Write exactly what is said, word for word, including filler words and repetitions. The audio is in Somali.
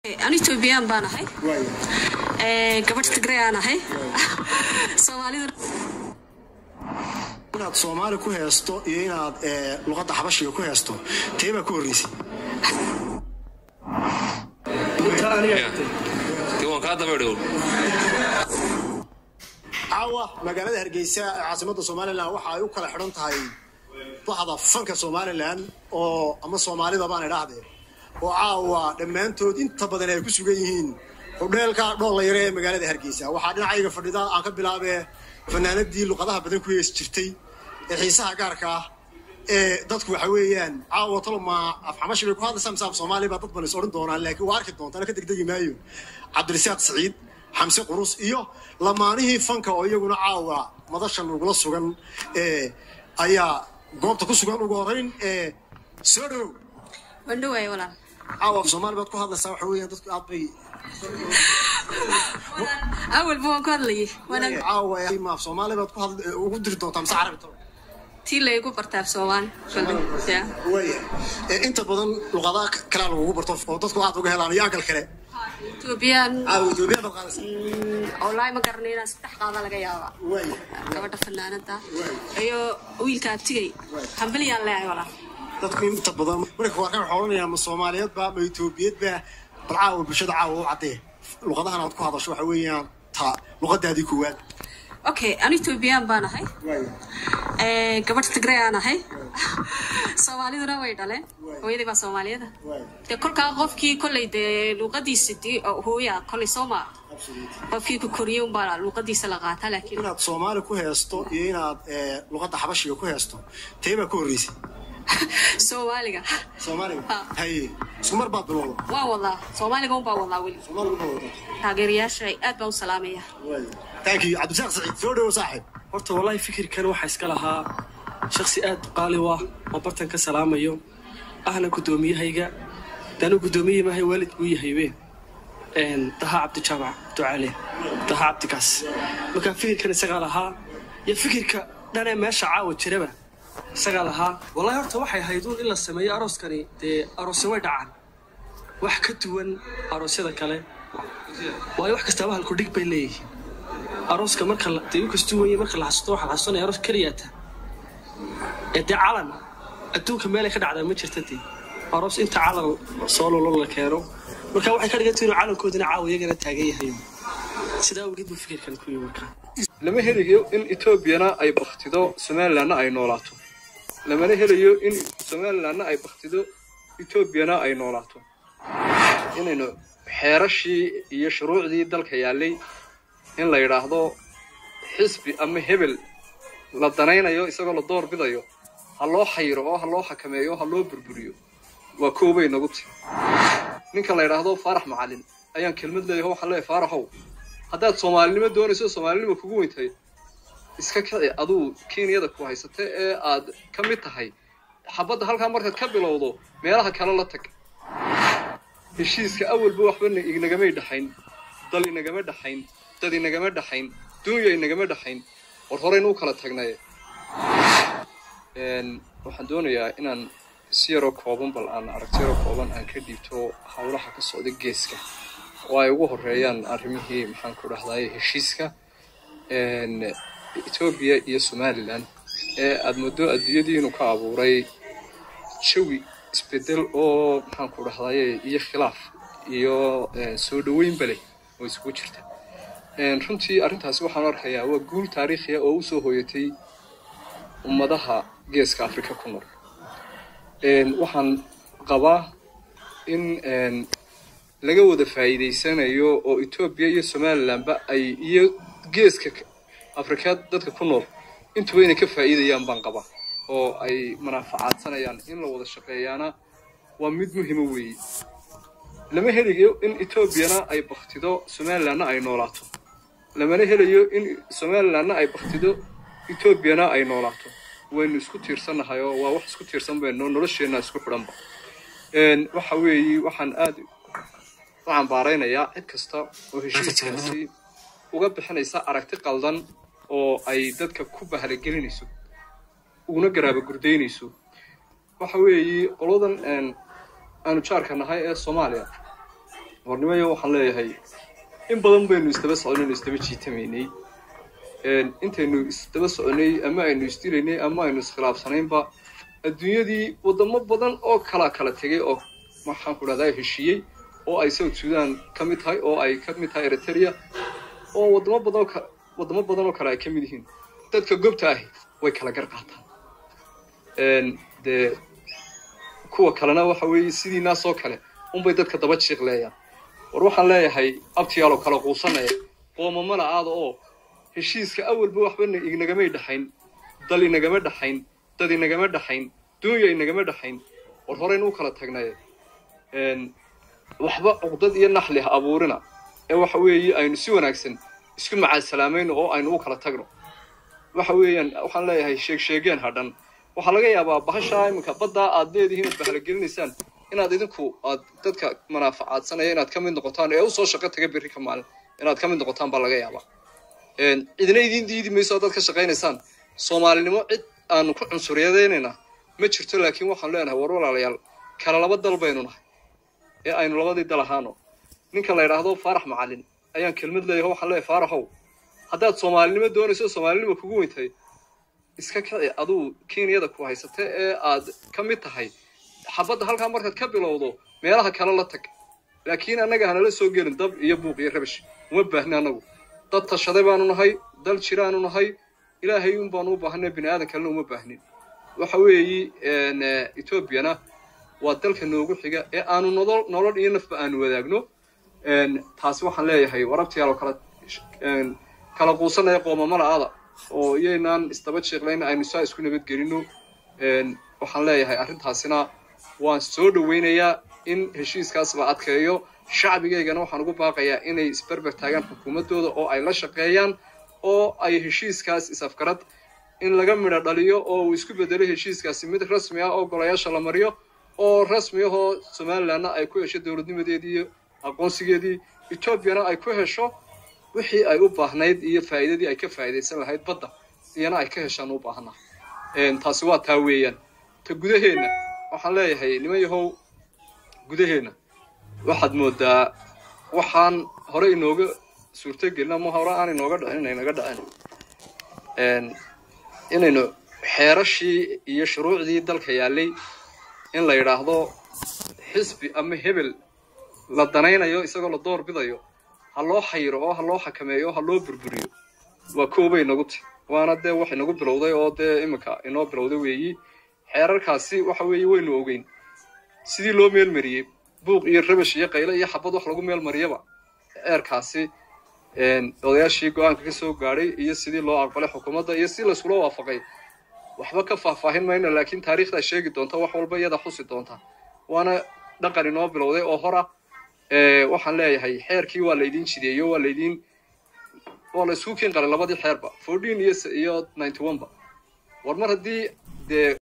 أنا توبيان بانهاي ee gabadh Tigray aan ahay Soomaalida inaad Soomaali ku heesto iyo inaad ee luqadda Xabashiga ku heesto teeba ku horeysay diiwaan ka dabadeeyo awa magaalada Hargeysa caasimadda Soomaaliland waxa ay u kala xiran tahay baxda fanka Soomaaliland oo ama Soomaalida baan idhaahdee oo caawa dhamaantood inta badan ay ku sugan yihiin hodheelka dhool yare ee magaalada Hargeysa waxa dhinacayga fadhida aan ka bilaabay fanaanadii luqadaha badan ku yees jirtay ee xiisaha gaarka ah ee dadku waxa weeyaan caawa talma af Xabashiga ku hadlaysan saab Soomaali ba dad badan is oran doonaan laakiin waa arki doontaan ka degdegi maayo Cabdirasaaq Saciid Xamse Qurus iyo lamaanihii fanka oo iyaguna caawa madashan ugu sugan ee ayaa goobta ku sugan ugu horeyn ee soo dhaw bandhaway walaal caawa Soomaali baad ku hadlaysaa waxa weeyaan dadku aad bay أول بوان كارلي وأنا عاوة يا ما في صومالي بتكون وقدر دوت أمس عربي طبعا تيلا يكون برتاف سوان ويا أنت بدن لغات كلام وقبر طف أو تذكر عاد وجهه لاني أكل كله توبيان أو توبيان بالغالس أولاي ما قرنينا استح قاضي لقى يا ويا كبرت فنانة دا أيو ويل كاتيري حنبلي الله يا ولا تذكر أنت بدن مريك واقع حولنا يا الصوماليات بقى بيتوبيات بقى بالعاو بشدة عاو عطيه لغتها أنا أتكلم هذا شو حويان تا لغة هذه كواد أوكي أنا توبيان بانهاي ee gabadh Tigray aan ahay Soomaalida way dhaleen hooyadii baa Soomaaliyada ee kolka qofkii kulay de luqadiisidii oo hooya kulay Sooma qofkii ku koriyay baa luqadiisa la qaata laakiin inaad Soomaali ku heesto iyo inaad ee luqadda Xabashiga ku heesto teeba ku horeysay Soomaaliga Soomaaliga hay sumar baad bilowday waa walaa Soomaaliga un baa walaa wali Soomaaliga baa walaa taageerayaasha aad baa u salaamaya thank you Cabdirasaaq Saciid soo dhaw saaxib horta wallahi fikirkan waxa iska lahaa shakhsi aad qaali ah oo bartan ka salaamayo ahna gudoomiyahayga danu gudoomiyahay waalid buu yahay een taha Cabdi Jamac ducaale taha Cabdikaas marka fikirkan isaga lahaa ya fikirka dhana meesha caawa jiraba isaga lahaa wallahi horta waxay hayduun in la sameeyo arooskani ee aroos way dhacaan wax ka duwan aroosyada kale way wax kasta wax ku dhig bay leeyihiin arooska marka la tii kastu weeye marka la xasto waxa la xasanayo aroos kaliyaata ee calan adduunka meel ka dhacda ma jirtay aroos inta calan soo lolo la keeno marka waxay ka dhigtay inuu calankoodina caawiyagana taagan yahay sidaa ugu dib fikirkan ku yimid lama helayo in Ethiopiana ay baqtido Somalilandna ay noolaato lama helayo in Somalilandna ay baqtido Ethiopiana ay noolaato inayno xeerashii iyo shuruucdii dalka yaalay in la yiraahdo xisbi ama hebel la danaynayo isagoo la door bidayo ha loo xayiro oo ha loo xakameeyo ha loo burburiyo waa koobay nagu tii ninka la yiraahdo Faarax Macalin ayaan kelmad leeyahay waxa la Faaraxow haddaad Soomaalinimo doonayso Soomaalinimo kugu weyntay iska kici aduu Keeniyada ku haysatay ee aad ka mid tahay xabadda halka markaad ka bilowdo meelaha kale la tag heshiiska awalba waxba inaga ma dhaxayn dal inaga ma dhaxayn dad inaga ma dhaxayn dunya inaga ma dhaxayn war hore inuu kala tagnay een waxaan doonayaa inaan si yar oo kooban bal aan aragtiyo kooban aan ka dhiibto hawlaha ka socda geeska oo ay ugu horeeyaan arrimihii maxaan ku dhaxday heshiiska een Ethiopia iyo Somaliland ee aad muddo adduunyadii inuu ka abuuray jawi isbedel oo maxaan ku dhaxday iyo khilaaf iyo soo dhaweyn bale oo isku jirta een runtii arintaasi waxaan arkayaa waa guul taariikhi ah oo u soo hooyatay ummadaha geeska Afrika ku nool een waxaan qabaa in een laga wada faa'iideysanayo oo Ethiopia iyo Somaliland ba ay iyo geeska Afrika dadka ku nool intuu inay ka faa'iideyaan baan qabaa oo ay manaafacaadsanayaan in la wada shaqeeyana waa mid muhiim ah weey lama helayo in Ethiopiana ay baqtido Somalilandna ay noolaato lama helayo in Somalilandna ay baqtido Ethiopiana ay noolaato waynu isku tiirsanahay oo waa wax isku tiirsan bayno nolosheena isku xidhanba een waxa weey waxaan aad waxaan baaraynayaa cid kasta oo heshiiskaasi uga bixinaysa aragti qaldan oo ay dadka ku bahalagelinayso una garaaba gurdeynayso waxa weey qoladan een aanu jaarka nahay ee Soomaaliya hornimayo waxaan leeyahay in badan baynu isdaba soconay isdaba jiitamaynay een intaynu isdaba soconay ama aynu istilaynay ama aynu iskhilaafsanaynba adduunyadii wadamo badan oo kala kala tagay oo waxaan ku raadayay heshiiyay oo ay South Sudan kamid tahay oo ay kamid tahay Eritrea oo wadamo badan wadamo badan oo kale ay kamid yihiin dadka goobta ah way kala gar qaataan een de kuwa kalena waxa weey sidii naas oo kale un bay dadka daba jiiqleeyaan war waxaan leeyahay abtiyaalo kala quusanay qooma mana aad oo heshiiska awalba waxba inagama dhaxayn dal inagama dhaxayn dad inagama dhaxayn duunya inagama dhaxayn war hore inuu kala tagnay een waxba uqdad iyo naxli abuurina ee waxa weey aynu si wanaagsan isku macaal salaameyn oo aynu u kala tagno waxa weeyaan waxaan leeyahay sheeg sheegeen hadhan waxa laga yaabaa bahasha imka badda aad leedihiin bahal gelinaysaan inaad idinku aad dadka manaafacaadsanaya inaad ka mid noqotaan ee u soo shaqo taga biri ka maalin inaad ka mid noqotaan baa laga yaabaa een idina idin diidi mayso dad ka shaqeynaysan Soomaalinimo cid aan ku cunsuriyadeynayna ma jirto laakiin waxaan leenahay war walaalayaal kala laba dal baynu nahay ee aynu labadii dal ahaano ninka la yiraahdo Faarax Macalin ayaan kelmad leeyahay waxaan leeyahay Faaraxow haddaad Soomaalinimo doonayso Soomaalinimo kugu weyntay iska kici aduu Keeniyada ku haysatay ee aad ka mid tahay xabada halka markaad ka bilowdo meelaha kale la tag laakiin anaga hana la soo gelin dab iyo buuq iyo rabish uma baahna anagu dad tashaday baanu nahay dal jiraanu nahay ilaahay uun baanu u baahnay bini'aadan kalena uma baahnin waxa weeyi een Ethiopia waa dalka noogu xiga ee aanu nolol nolol iyo nafba aanu wadaagno een taasi waxaan leeyahay warabtiyaal kala een kala quusanay qoomamada aada oo iyeenan istaba jeeqlayna aynu saa isku nabad gelino een waxaan leeyahay arintaasina waan soo dhaweynayaa in heshiiskaas la adkeeyo shacbigeygana waxaan ugu baaqayaa inay isbarbar taagaan xukuumadooda oo ay la shaqeeyaan oo ay heshiiskaas isafkarad in laga midho dhaliyo oo uu isku bedelo heshiiskaasi mid rasmi ah oo golayaasha la mariyo oo rasmi ah oo Soomaaliland ay ku hesho dawladnimadeedii iyo aqoonsigeedii Ethiopia ay ku hesho wixii ay u baahnayd iyo faa'iidadii ay ka faa'iideysan lahayd badda iyana ay ka heshaan u baahna een taasi waa taa weeyaan ta gudaheena waxaan leeyahay niman yahow gudaheena waxaad moodaa waxaan hore inooga suurta gelina ma hore aan inooga dhacin inaga dhacin een inaynu xeerashii iyo shuruucdii dalka yaalay in la yiraahdo xisbi ama hebel la danaynayo isagoo la door bidayo ha loo xayiro oo ha loo xakameeyo ha loo burburiyo waa koobay nagu ti waana de wax inagu bilowday oo de imika inoo bilowday weeyi xeerarkaasi waxa weeye waynu ogeyn sidii loo meel mariyay buuq iyo rabash iyo qaylo iyo xabad wax lagu meel mariyaba eerkaasi een odayaashii go'aanka ka soo gaaray iyo sidii loo aqbalay xukuumadda iyo si la isku waafaqay waxba ka faahfaahin mayna laakiin taariikhda sheegi doonta wax walba iyada xusi doonta waana dhaqan inoo bilowday oo hora ee waxaan leeyahay xeerkii waa la idin jideeyo waa la idin oo la isku keen qalay labadii xeerba fourteen iyo iyo ninety one ba war mar hadii de